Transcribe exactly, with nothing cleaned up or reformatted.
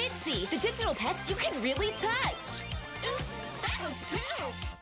Bitzee, the digital pets you can really touch! That was cool!